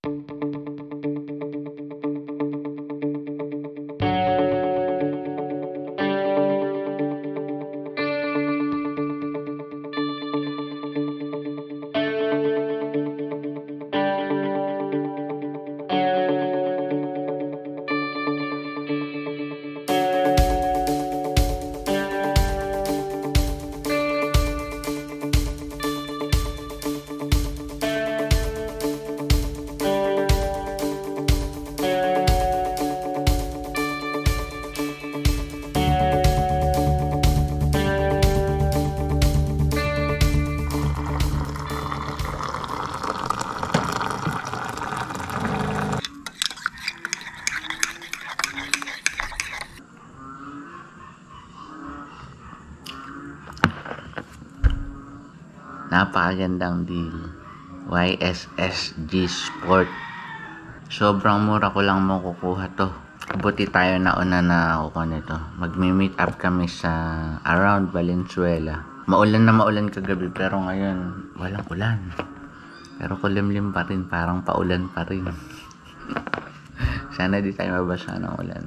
Napakagandang deal. YSS G Sport. Sobrang mura ko lang makukuha to. Buti tayo nauna na ako nito. Magmi-meet up kami sa around Valenzuela. Maulan na maulan kagabi pero ngayon walang ulan. Pero kulimlim pa rin, parang paulan pa rin. Sana di tayo mabasa ng ulan.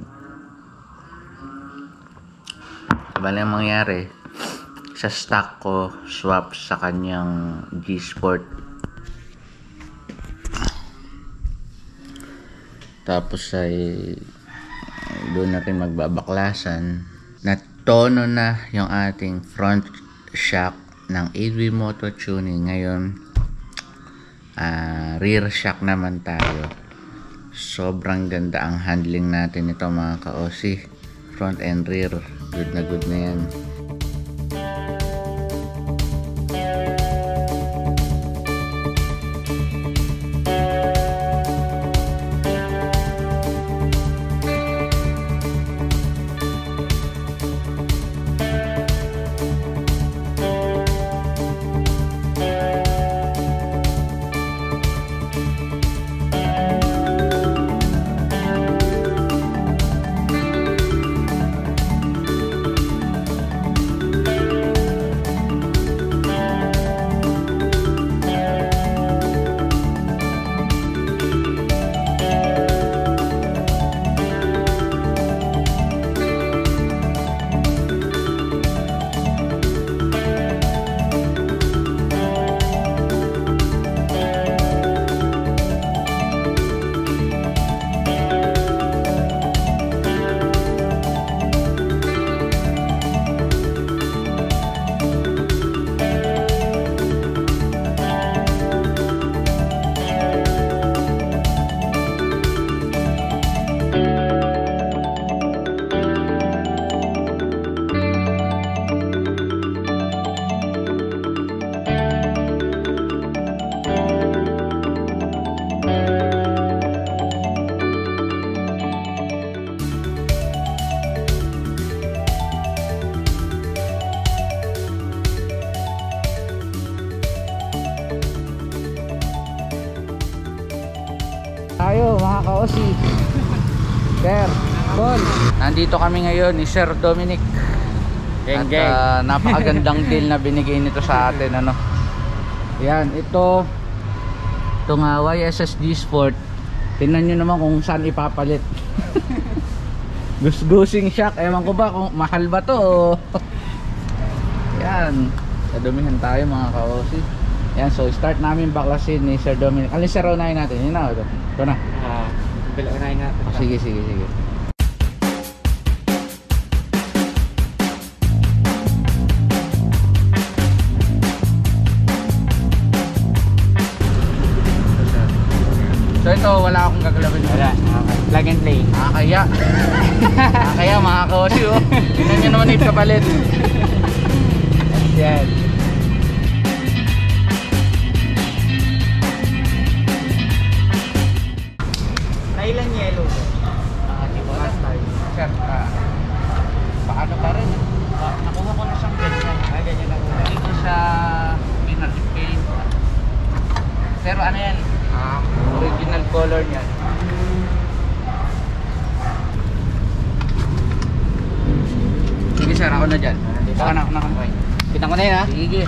Bale ang mangyari, sa stock ko, swap sa kanyang G Sport. Tapos ay doon natin magbabaklasan. Natono na yung ating front shock ng AV Moto Tuning. Ngayon, rear shock naman tayo. Sobrang ganda ang handling natin ito mga ka-OC. Front and rear, good na yan. Tayo mga ka-OC. Sir, Paul. Nandito kami ngayon ni Sir Dominic. At napakagandang deal na binigay nito sa atin, ano. Yan, itong YSS G Sport. Tingnan nyo naman kung saan ipapalit. Gusgusing shock. Ewan ko ba kung mahal ba to. Yan, sadumihan tayo mga ka-OC. Yan, so start namin baklasin ni Sir Dominic. Alin sir, unahin natin? Yun na, ito na. Unahin natin. Sige. So ito, wala akong gagalawin. Wala, okay. Plug and play. Kaya mga ka-OC, oh. Tingnan nyo naman yung kapalit. Yan. Ilang yellow ko? Last time. Sir, paano pa rin? Nakuha ko na siyang ganyan. Ganyan lang. Dito sa pinartip paint. Pero ano yan? Original color niyan. Sige sir, ako na dyan. Ako na. Kita ko na yun ha? Sige.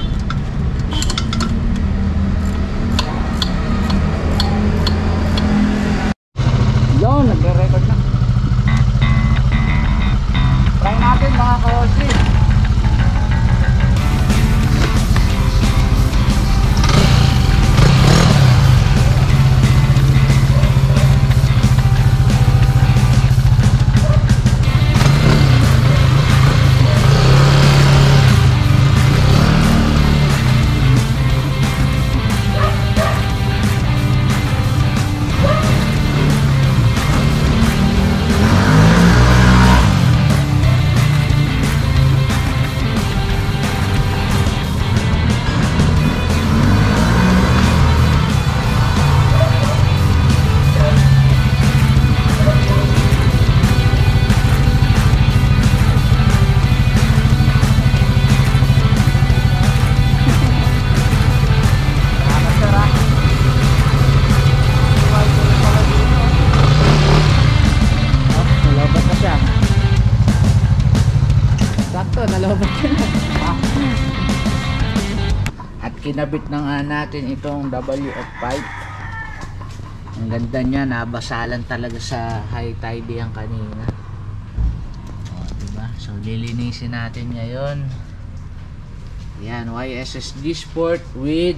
kinabit na nga natin itong WF5. Ang ganda niya, nabasalan talaga sa high tide yan kanina. O, diba? So lilinisin natin ngayon. Yan, YSS G Sport with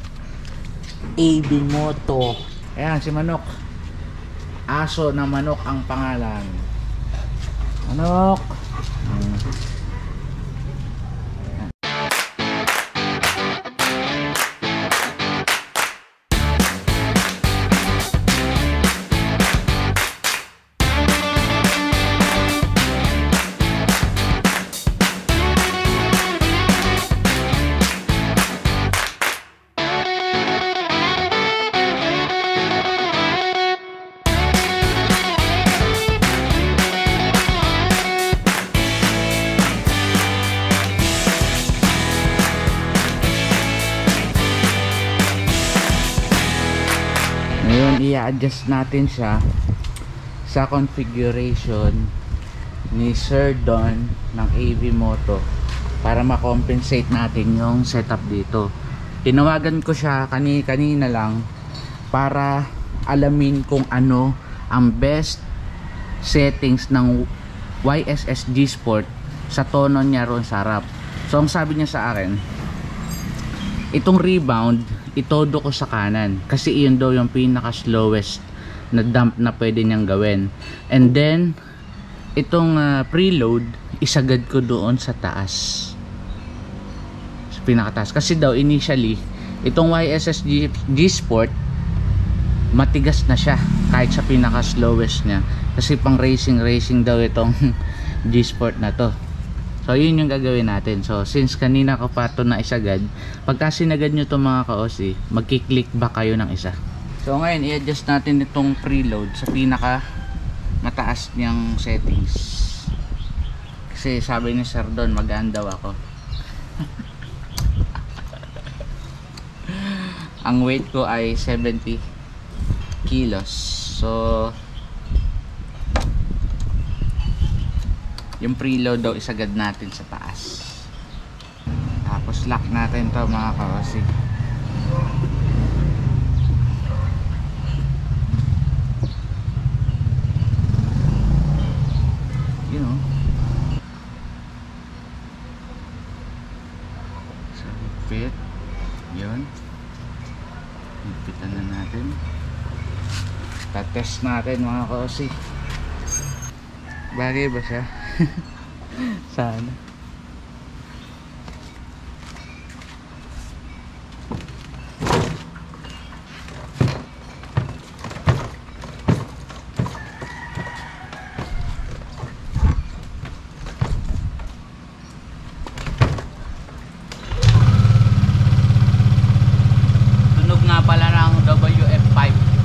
AB Moto. Ayan, si Manok. Aso na Manok ang pangalan. Manok. Ngayon i-adjust natin siya sa configuration ni Sir Don ng AV Moto para ma-compensate natin yung setup dito. Tinawagan ko siya kanina lang para alamin kung ano ang best settings ng YSS G Sport sa tono niya ron sa harap. So ang sabi niya sa akin, itong rebound itodo ko sa kanan kasi iyon daw yung pinaka slowest na dump na pwede niyang gawin, and then itong preload isagad ko doon sa taas, sa pinakataas, kasi daw initially itong YSS G Sport matigas na siya kahit sa pinaka slowest niya kasi pang racing daw itong G Sport na to. So yun yung gagawin natin. So since kanina ko pa ito na isagad, pagka sinagad nyo itong mga ka-OC, magkiklick back kayo ng isa. So ngayon i-adjust natin itong preload sa pinaka mataas niyang settings, kasi sabi ni Sir Don magaan daw ako. Ang weight ko ay 70 kilos. So yung preload daw isagad natin sa taas, tapos lock natin to mga ka-OC. You know, so fit yun, ipitan na natin, tatest natin mga ka-OC. Bagay ba siya? Sana. Tunog nga pala ng WF5.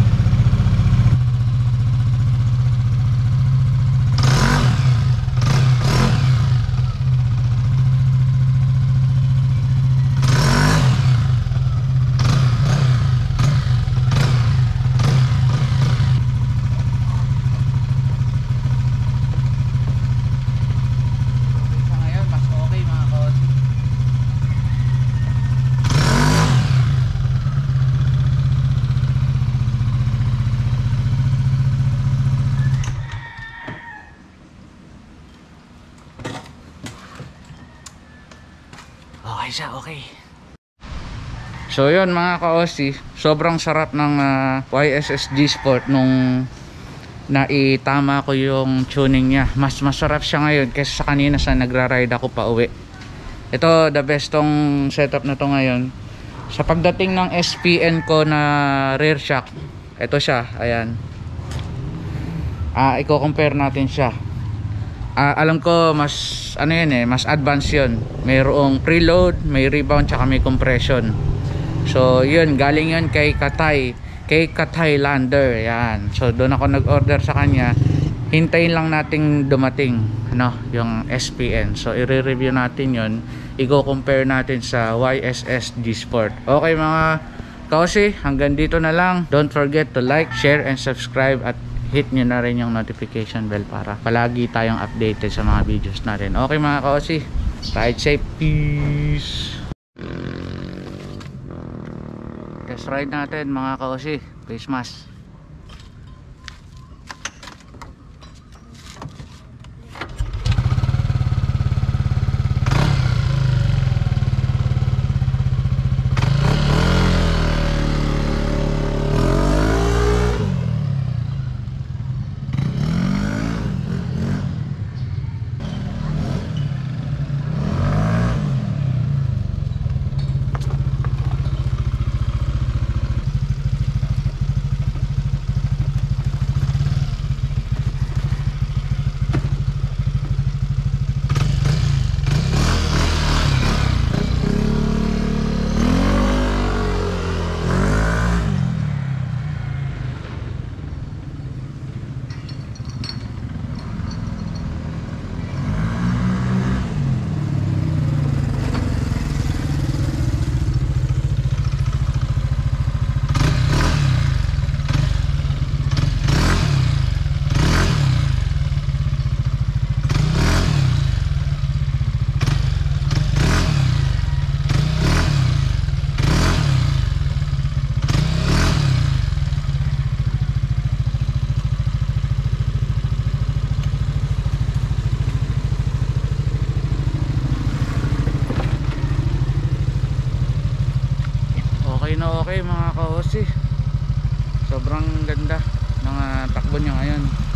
Okay siya, okay. So yun mga ka-OC, sobrang sarap ng YSS G Sport nung naitama ko yung tuning niya. Mas masarap siya ngayon kaysa sa kanina sa nagra-ride ako pa uwi. Ito the best tong setup na to ngayon. Sa pagdating ng SPN ko na rear shock, ito siya, ayan. Iko-compare natin siya. Alam ko mas ano yun mas advanced yun. Mayroong preload, may rebound, tsaka may compression. So yun, galing yun kay Katay Lander. Yan. So doon ako nag-order sa kanya. Hintayin lang nating dumating yung SPN. So i-review natin yun, i-compare natin sa YSS G Sport. Okay mga ka-OC, hanggang dito na lang. Don't forget to like, share, and subscribe, at hit nyo na rin yung notification bell para palagi tayong updated sa mga videos natin. Okay mga ka-OC, ride safe, peace. Test ride natin mga ka-OC. Face mask. Okay mga ka-OC, sobrang ganda mga takbo niya ngayon.